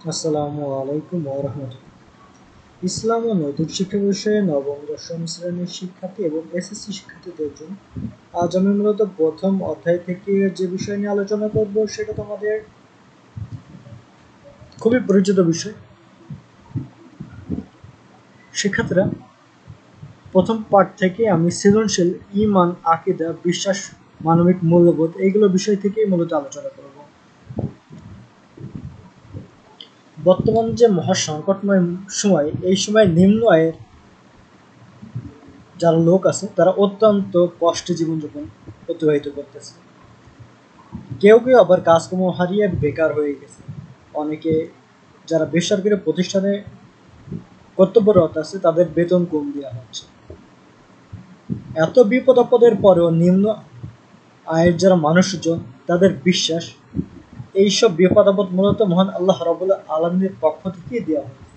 আসসালামু আলাইকুম ওয়া রাহমাতুল্লাহ। ইসলাম ও নৈতিক শিক্ষা বিষয়ে নবম দশম শ্রেণীর শিক্ষার্থী এবং এসএসসি শিক্ষার্থীদের জন্য আজ আমি মূলত প্রথম অধ্যায় থেকে যে বিষয় নিয়ে আলোচনা করব সেটা তোমাদের খুবই পরিচিত বিষয়। শিক্ষার্থীরা, প্রথম পার্ট থেকে আমি সৃজনশীল, ঈমান, আকীদা, বিশ্বাস, মানবিক মূল্যবোধ এইগুলো বিষয় থেকেই মূলত আলোচনা করব। বর্তমান যে মহাসংকটময় সময়, এই সময় নিম্ন আয়ের যারা লোক আছে তারা অত্যন্ত কষ্টে জীবনযাপন অতিবাহিত করতেছে। কেউ কেউ আবার কাজকর্ম হারিয়ে বেকার হয়ে গেছে। অনেকে যারা বেসরকারি প্রতিষ্ঠানে কর্তব্যরত আছে তাদের বেতন কম দেওয়া হচ্ছে। এত বিপদ আপদের পরেও নিম্ন আয়ের যারা মানুষজন তাদের বিশ্বাস এইসব বিপদ আপদ মূলত মহান আল্লাহ রাব্বুল আলামিনের পক্ষ থেকেই দেওয়া হয়।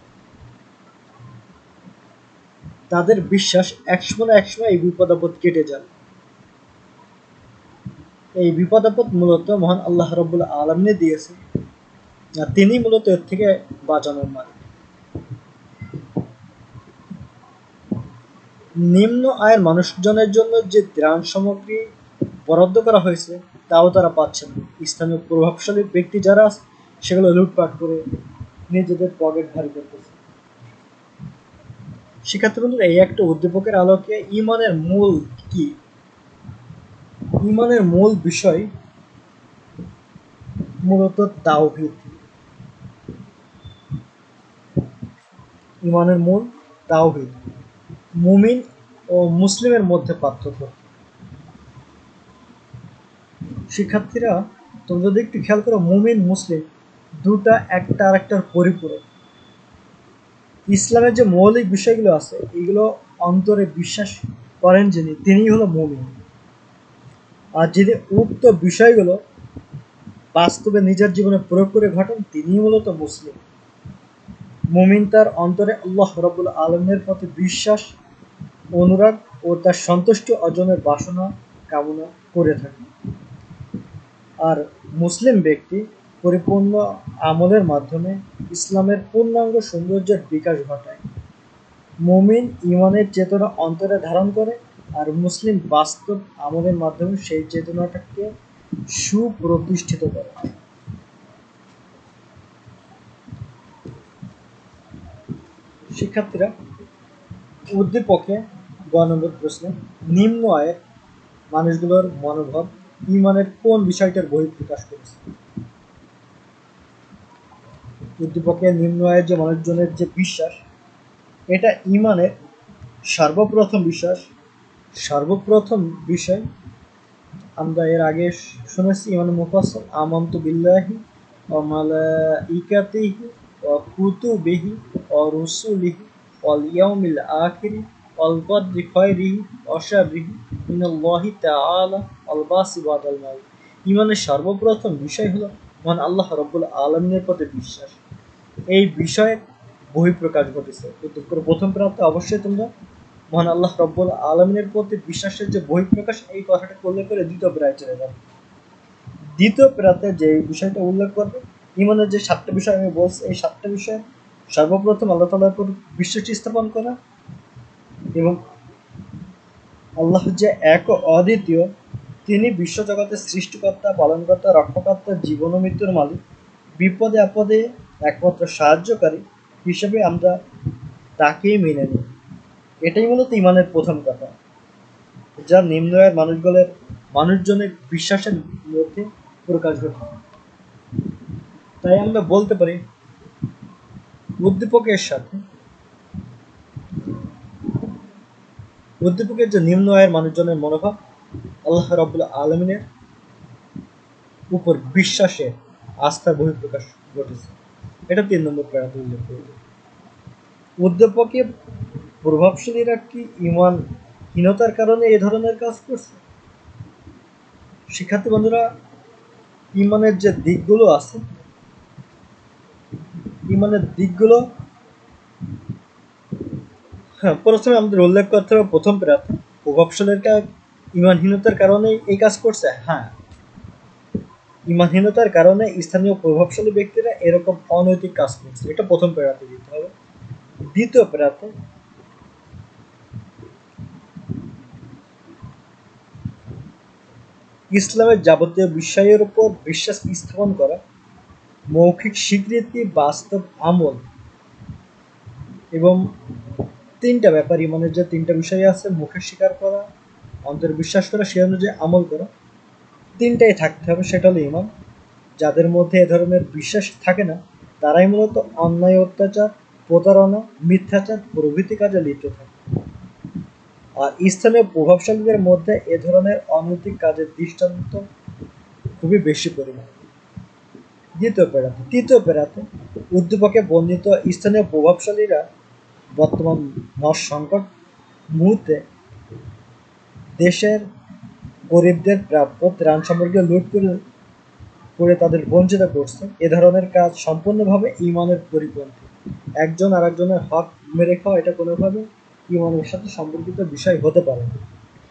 তাদের বিশ্বাস একসময় না একসময় এই বিপদ আপদ কেটে যাবে। এই বিপদ আপদ মূলত মহান আল্লাহ রাব্বুল আলামিন দিয়েছে, আর তিনি মূলত এর থেকে বাঁচানোর মালিক। নিম্ন আয়ের মানুষজনের জন্য যে ত্রাণ সামগ্রী বরাদ্দ করা হয়েছে তাও তারা পাচ্ছে না। স্থানীয় প্রভাবশালী ব্যক্তি যারা আছে সেগুলো লুটপাট করে নিজেদের পকেট ভারী করতেছে। শিক্ষার্থী বন্ধুরা, এই একটা উদ্দীপকের আলোকে ঈমানের মূল কি? ঈমানের মূল বিষয় মূলত তাওহীদ। ঈমানের মূল তাওহীদ। মুমিন ও মুসলিমের মধ্যে পার্থক্য। শিক্ষার্থীরা, তোমরা যদি একটু খেয়াল করো, মুমিন মুসলিম দুটা একটা আরেকটার পরিপূরক। ইসলামের যে মৌলিক বিষয়গুলো আছে এগুলো অন্তরে বিশ্বাস করেন যিনি, তিনিই হলো মুমিন। আর যিনি উক্ত বিষয়গুলো বাস্তবে নিজের জীবনে প্রয়োগ করে ঘটান তিনিই মূলত মুসলিম। মুমিন তার অন্তরে আল্লাহ রাব্বুল আলামিনের প্রতি বিশ্বাস, অনুরাগ ও তার সন্তুষ্টি অর্জনের বাসনা কামনা করে থাকে। আর মুসলিম ব্যক্তি পরিপূর্ণ আমলের মাধ্যমে ইসলামের পূর্ণাঙ্গ সৌন্দর্যের বিকাশ ঘটায়। মুমিন ঈমানের চেতনা অন্তরে ধারণ করে, আর মুসলিম বাস্তব আমলের মাধ্যমে সেই চেতনাটাকে সুপ্রতিষ্ঠিত করে। শিক্ষার্থীরা, উদ্দীপকে গ নম্বর প্রশ্ন, নিম্ন আয়ের মানুষগুলোর মনোভাব ঈমানের কোন বিষয়টার বহিঃপ্রকাশ করেছে? উদ্দীপকে নিম্ন আয়ের যে মানুষজনের যে বিশ্বাস, এটা ঈমানের সর্বপ্রথম বিষয়। আমরা এর আগে শুনেছি ইমানে মুফাসসাল, আমানতু বিল্লাহি ওয়া মালাইকাতিহি ওয়া কুতুবিহি ওয়া রুসুলিহি ওয়াল ইয়াউমিল আখির ওয়াল কদরি খায়রিহি ওয়া শাররিহি মিনাল্লাহি তাআলা ওয়াল বাসি বাদাল মাউত। ঈমানের সর্বপ্রথম বিষয় হলো মহান আল্লাহ রাব্বুল আলামিনের প্রতি বিশ্বাস। এই বিষয়ের বহিঃপ্রকাশ ঘটেছে। প্রথম প্রান্তে অবশ্যই তোমরা মহান আল্লাহ রাব্বুল আলামিনের প্রতি বিশ্বাসের যে বহিঃপ্রকাশ এই কথাটা উল্লেখ করে দ্বিতীয় প্রায় চলে যাবে। দ্বিতীয় প্রাতে যে বিষয়টা উল্লেখ করবে, ঈমানের যে 7টা বিষয় আমি বলছি, এই 7টা বিষয় সর্বপ্রথম আল্লাহ তাআলার উপর বিশ্বাস স্থাপন করা এবং আল্লাহ যে এক ও অদ্বিতীয়, তিনি বিশ্বজগতের সৃষ্টিকর্তা, পালনকর্তা, রক্ষকর্তা, জীবন ও মৃত্যুর মালিক, বিপদে আপদে একমাত্র সাহায্যকারী হিসেবে আমরা তাকেই মেনে নিই। এটাই মূলত ঈমানের প্রথম কথা, যা নিম্ন আয়ের মানুষজনের বিশ্বাসের মধ্যে প্রকাশ ঘটে। তাই আমরা বলতে পারি উদ্দীপকের যে নিম্ন আয়ের মানুষজনের মনোভাব আল্লাহ রাব্বুল আলামিনের উপর বিশ্বাসের আস্থার বহিঃপ্রকাশ ঘটেছে। এটা 3 নম্বর প্যারাতে উল্লেখ করবে। উদ্দীপকে প্রভাবশালীরা কি ঈমানহীনতার কারণে এ ধরনের কাজ করছে? শিক্ষার্থী বন্ধুরা, ঈমানের যে দিকগুলো আছে, ঈমানের দিকগুলো প্রথমে আমাদের উল্লেখ করতে হবে প্রথম প্রাতে প্রভাবশালীরা ঈমানহীনতার কারণে এই কাজ করছে। হ্যাঁ, ইমানহীনতার কারণে স্থানীয় প্রভাবশালী ব্যক্তিরা এরকম অনৈতিক কাজ করছে। এটা প্রথম প্যারাতে দিতে হবে। দ্বিতীয় প্যারাতে ইসলামের যাবতীয় বিষয়ের উপর বিশ্বাস স্থাপন করা, মৌখিক স্বীকৃতি, বাস্তব আমল এবং তিনটা ব্যাপার ইমানের যে তিনটা বিষয় আছে, মুখে স্বীকার করা, অন্তরে বিশ্বাস করা, সে অনুযায়ী আমল করা, তিনটাই থাকতে হবে। সেটা হলো ইমান। যাদের মধ্যে এ ধরনের বিশ্বাস থাকে না তারাই মূলত অন্যায়, অত্যাচার, প্রতারণা, মিথ্যাচার প্রভৃতি কাজে লিপ্ত থাকে। আর স্থানীয় প্রভাবশালীদের মধ্যে এ ধরনের অনৈতিক কাজের দৃষ্টান্ত খুবই বেশি পরিমাণ। তৃতীয় প্যারাতে উদ্দীপকে বর্ণিত স্থানীয় প্রভাবশালীরা বর্তমান সংকট মুহূর্তে দেশের গরিবদের প্রাপ্য ত্রাণ সামগ্রী লুট করে তাদের বঞ্চিত করছে। এ ধরনের কাজ সম্পূর্ণভাবে ইমানের পরিপন্থী। একজন আর একজনের হক মেরে খাওয়া এটা কোনোভাবে ইমানের সাথে সম্পর্কিত বিষয় হতে পারে না।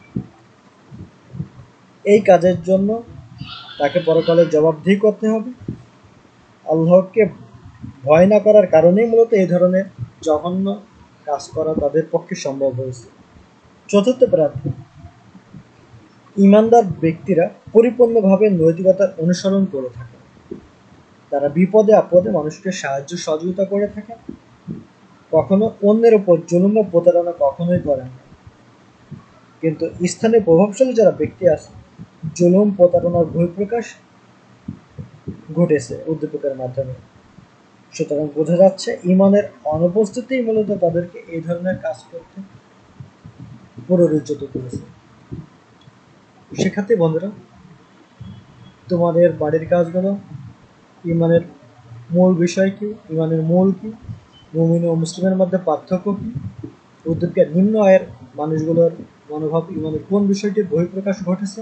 এই কাজের জন্য তাকে পরকালে জবাবদিহি করতে হবে। আল্লাহকে ভয় না করার কারণেই মূলত এই ধরনের জঘন্য কাজ করা তাদের পক্ষে সম্ভব হয়েছে। চতুর্থ প্রার্থী, ইমানদার ব্যক্তিরা পরিপূর্ণভাবে নৈতিকতার অনুসরণ করে থাকে। তারা বিপদে আপদে মানুষকে সাহায্য সহযোগিতা করে থাকে, কখনো অন্যের উপর জুলুম ও প্রতারণা কখনোই করে না। কিন্তু স্থানীয় প্রভাবশালী যারা ব্যক্তি আছে, জুলুম প্রতারণার বহিঃপ্রকাশ ঘটেছে উদ্দীপকের মাধ্যমে। সুতরাং বোঝা যাচ্ছে ইমানের অনুপস্থিতিই মূলত তাদেরকে এই ধরনের কাজ করতে প্ররোচিত করেছে। শিক্ষার্থী বন্ধুরা, তোমাদের বাড়ির কাজগুলো ইমানের মূল বিষয় কি, ইমানের মূল কি, মুমিন ও মুসলিমের মধ্যে পার্থক্য কি, উদ্দীপকের নিম্ন আয়ের মানুষগুলোর মনোভাব ইমানের কোন বিষয়টির বহিঃপ্রকাশ ঘটেছে,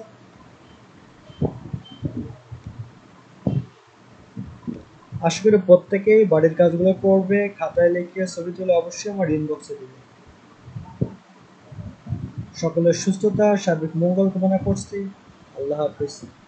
আশা করি প্রত্যেকেই বাড়ির কাজগুলো করবে। খাতায় লিখে ছবি তুলে অবশ্যই আমার ইনবক্সে দিবে। সকলের সুস্থতা, সার্বিক মঙ্গল কামনা করছি। আল্লাহ হাফিজ।